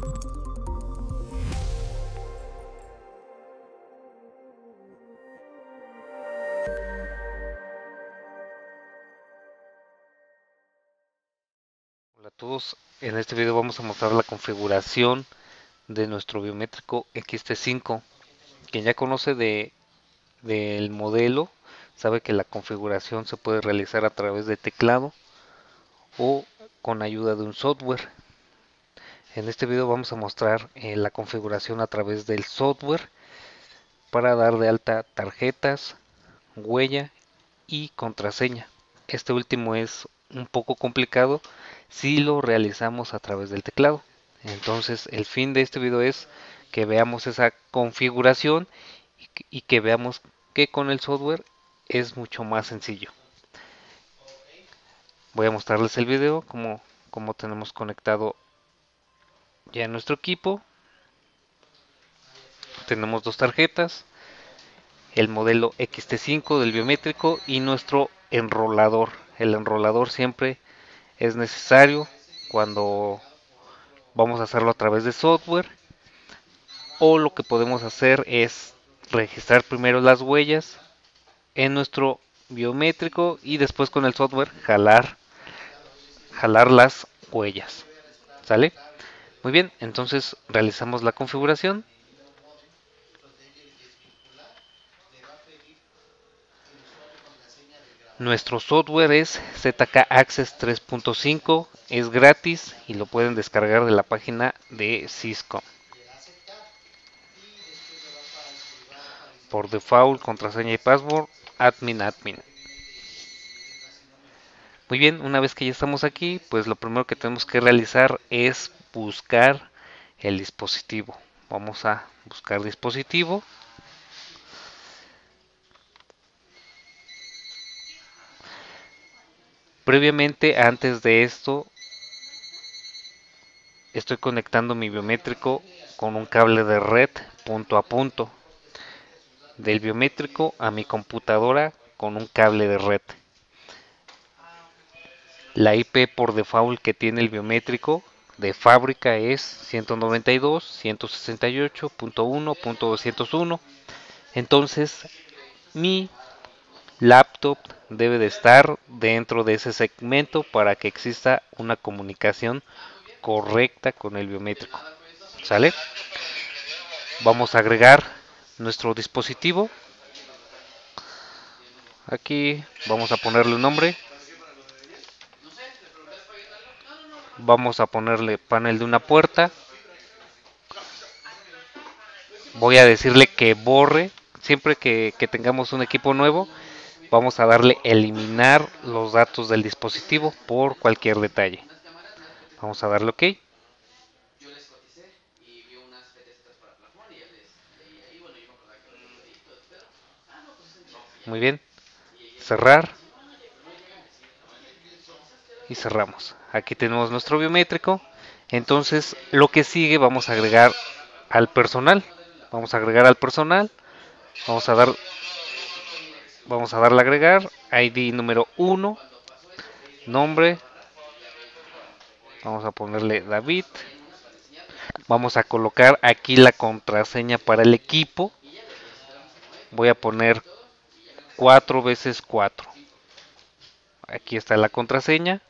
Hola a todos, en este video vamos a mostrar la configuración de nuestro biométrico XT5. Quien ya conoce del modelo sabe que la configuración se puede realizar a través de teclado o con ayuda de un software. En este video vamos a mostrar la configuración a través del software para dar de alta tarjetas, huella y contraseña. Este último es un poco complicado si lo realizamos a través del teclado. Entonces el fin de este video es que veamos esa configuración y que veamos que con el software es mucho más sencillo. Voy a mostrarles el video como tenemos conectado ya en nuestro equipo. Tenemos dos tarjetas, el modelo XT5 del biométrico y nuestro enrolador. El enrolador siempre es necesario cuando vamos a hacerlo a través de software, o lo que podemos hacer es registrar primero las huellas en nuestro biométrico y después con el software jalar las huellas. ¿Sale? Muy bien, entonces realizamos la configuración. Nuestro software es ZK Access 3.5, es gratis y lo pueden descargar de la página de Cisco. Por default, contraseña y password, admin. Muy bien, una vez que ya estamos aquí, pues lo primero que tenemos que realizar es buscar el dispositivo. Vamos a buscar dispositivo. Previamente, antes de esto, estoy conectando mi biométrico con un cable de red punto a punto. Del biométrico a mi computadora con un cable de red. La IP por default que tiene el biométrico de fábrica es 192.168.1.201. Entonces mi laptop debe de estar dentro de ese segmento para que exista una comunicación correcta con el biométrico. ¿Sale? Vamos a agregar nuestro dispositivo. Aquí vamos a ponerle un nombre. Vamos a ponerle panel de una puerta. Voy a decirle que borre. Siempre que tengamos un equipo nuevo, vamos a darle eliminar los datos del dispositivo por cualquier detalle. Vamos a darle OK. Muy bien. Cerrar. Y cerramos. Aquí tenemos nuestro biométrico. Entonces lo que sigue, vamos a agregar al personal. Vamos a agregar al personal. Vamos a darle a agregar. ID número 1. Nombre. Vamos a ponerle David. Vamos a colocar aquí la contraseña para el equipo. Voy a poner 4 veces 4. Aquí está la contraseña.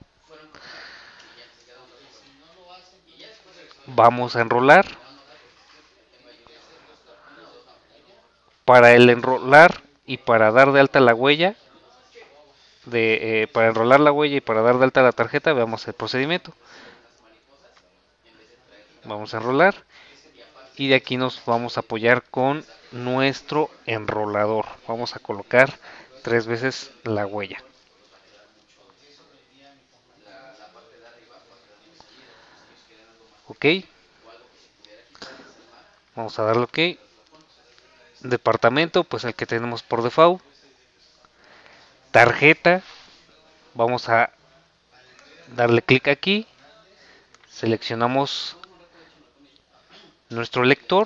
Vamos a enrolar. Para el enrolar y para dar de alta la huella, para enrolar la huella y para dar de alta la tarjeta, veamos el procedimiento. Vamos a enrolar y de aquí nos vamos a apoyar con nuestro enrolador. Vamos a colocar 3 veces la huella. OK. Vamos a darle OK. Departamento, pues el que tenemos por default. Tarjeta. Vamos a darle clic aquí. Seleccionamos nuestro lector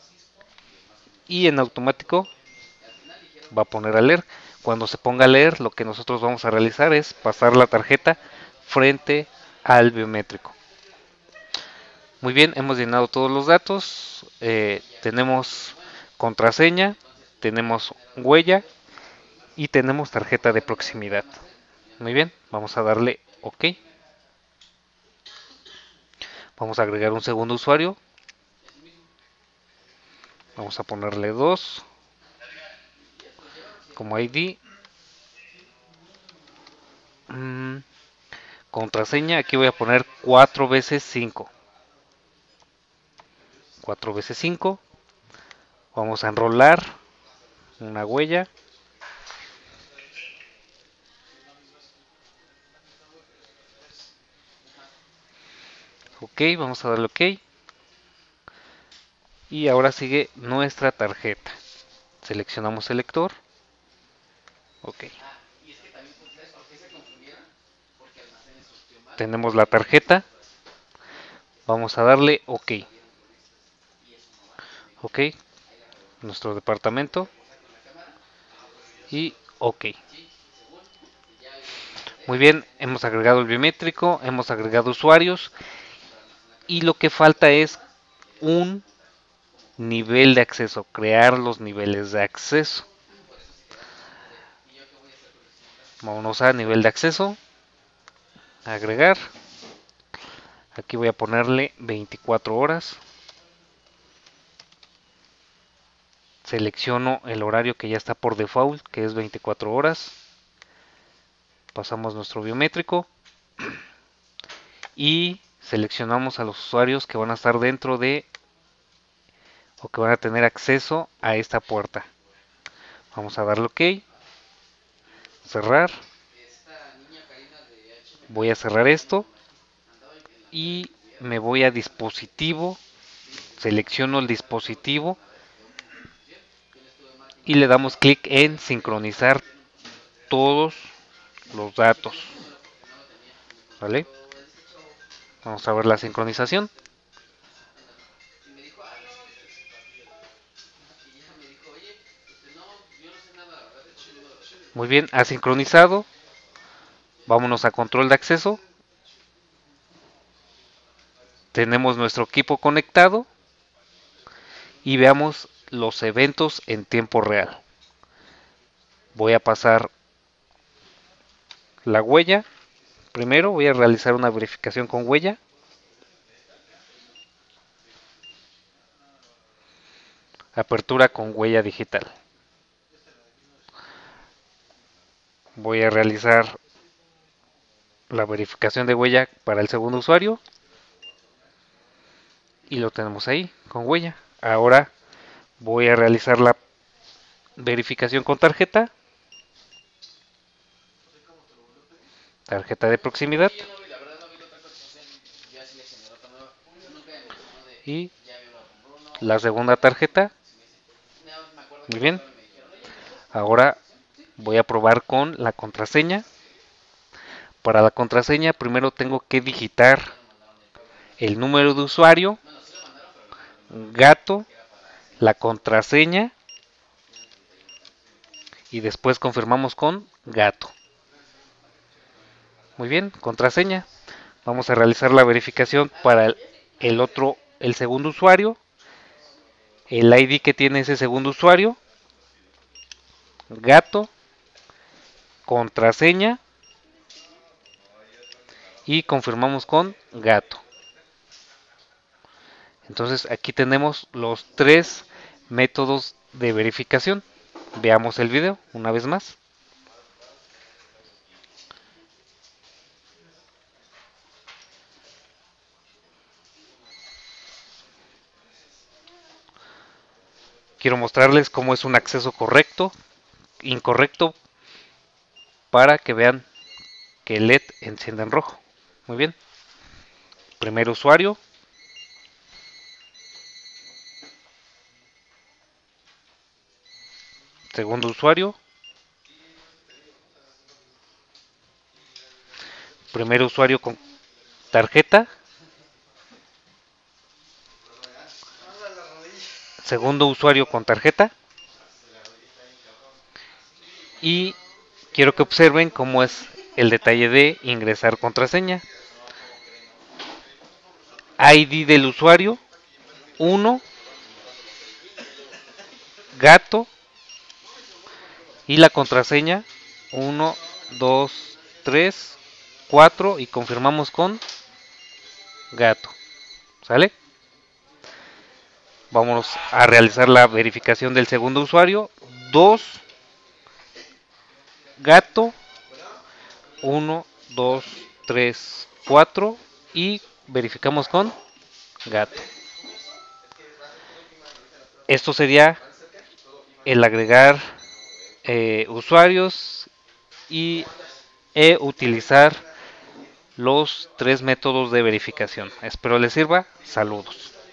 y en automático va a poner a leer. Cuando se ponga a leer, lo que nosotros vamos a realizar es pasar la tarjeta frente al biométrico. Muy bien, hemos llenado todos los datos. Tenemos contraseña, tenemos huella y tenemos tarjeta de proximidad. Muy bien, vamos a darle OK. Vamos a agregar un segundo usuario. Vamos a ponerle 2 como ID. Contraseña, aquí voy a poner 4 veces 5. 4 veces 5. Vamos a enrolar una huella. OK, vamos a darle OK. Y ahora sigue nuestra tarjeta. Seleccionamos el lector. OK. Tenemos la tarjeta. Vamos a darle OK. OK. Nuestro departamento. Y OK. Muy bien, hemos agregado el biométrico, hemos agregado usuarios. Y lo que falta es un nivel de acceso, crear los niveles de acceso. Vámonos a nivel de acceso, agregar. Aquí voy a ponerle 24 horas. Selecciono el horario que ya está por default, que es 24 horas. Pasamos nuestro biométrico y seleccionamos a los usuarios que van a estar dentro de o que van a tener acceso a esta puerta. Vamos a darle OK, cerrar. Voy a cerrar esto y me voy a dispositivo, selecciono el dispositivo y le damos clic en sincronizar todos los datos. ¿Vale? Vamos a ver la sincronización. Muy bien, ha sincronizado. Vámonos a control de acceso. Tenemos nuestro equipo conectado y veamos los eventos en tiempo real. Voy a pasar la huella. Primero voy a realizar una verificación con huella. Apertura con huella digital. Voy a realizar la verificación de huella para el segundo usuario. Y lo tenemos ahí, con huella. Ahora voy a realizar la verificación con tarjeta. Tarjeta de proximidad. Y la segunda tarjeta. Muy bien. Ahora voy a probar con la contraseña. Para la contraseña primero tengo que digitar el número de usuario, gato, la contraseña y después confirmamos con gato. Muy bien, contraseña. Vamos a realizar la verificación para el segundo usuario, el ID que tiene ese segundo usuario, gato, contraseña y confirmamos con gato. Entonces aquí tenemos los 3 métodos de verificación. Veamos el video una vez más. Quiero mostrarles cómo es un acceso correcto, incorrecto, para que vean que el LED enciende en rojo. Muy bien. Primer usuario. Segundo usuario. Primer usuario con tarjeta. Segundo usuario con tarjeta. Y quiero que observen cómo es el detalle de ingresar contraseña. ID del usuario, 1, gato, y la contraseña, 1, 2, 3, 4, y confirmamos con gato. ¿Sale? Vamos a realizar la verificación del segundo usuario. 2, gato, 1, 2, 3, 4, y verificamos con gato. Esto sería el agregar usuarios y utilizar los tres métodos de verificación. Espero les sirva. Saludos.